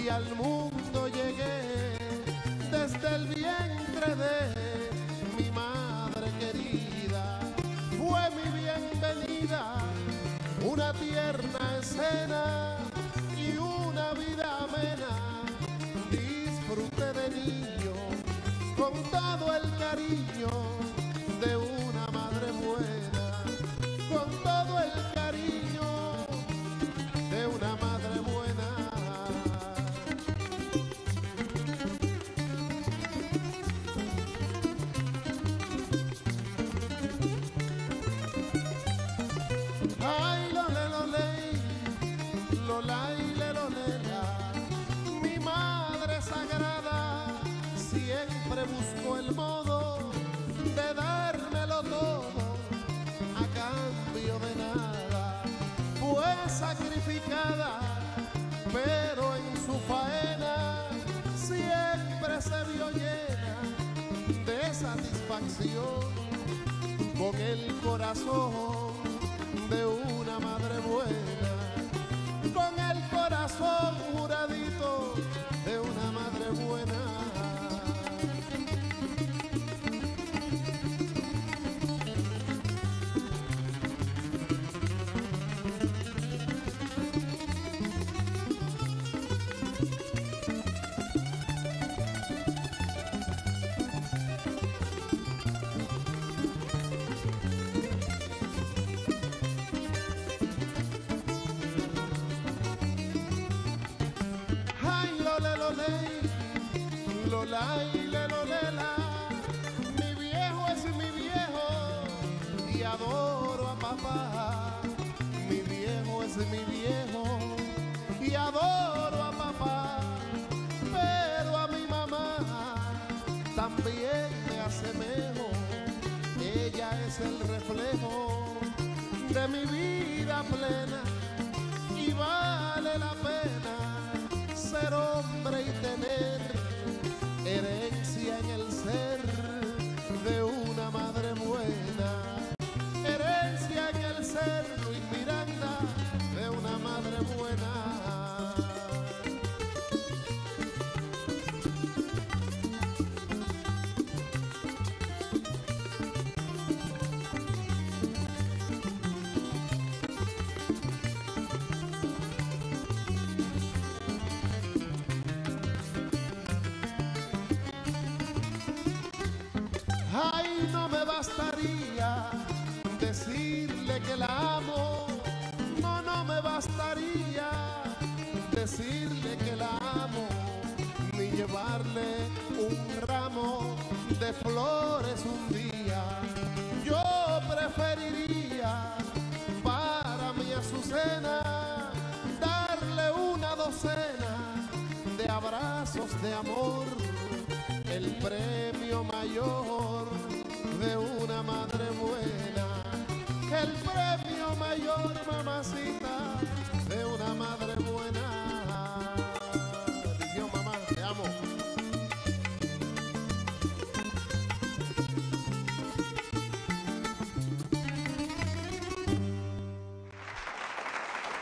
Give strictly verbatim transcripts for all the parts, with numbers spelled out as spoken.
al mundo llegué desde el vientre de mi madre querida. Fue mi bienvenida, una tierna escena y una vida amena. Disfruté de niño con todo el cariño de una madre buena, con todo el cariño de una madre buena. Ay, lo le, lo le, lo la y le, lo le, la. Mi madre sagrada siempre buscó el modo de dármelo todo a cambio de nada. Fue sacrificada, pero en su faena siempre se vio llena de satisfacción, con el corazón de una madre buena, con el corazón juradito de una madre buena. Lo la y le, lo le, la. Mi viejo es mi viejo y adoro a papá. Mi viejo es mi viejo y adoro a papá. Pero a mi mamá también me asemejo. Ella es el reflejo de mi vida plena y vale la pena ser hombre y tener herencia en el ser de una madre buena. Herencia en el ser, Luis Miranda, de una madre buena. Ay, no me bastaría decirle que la amo, no, no me bastaría decirle que la amo, ni llevarle un ramo de flores un día. Yo preferiría para mi azucena darle una docena de abrazos de amor, el premio mayor de una madre buena, el premio mayor, mamacita, de una madre buena. Bendición, mamá, te amo.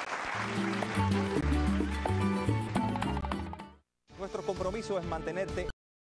Nuestro compromiso es mantenerte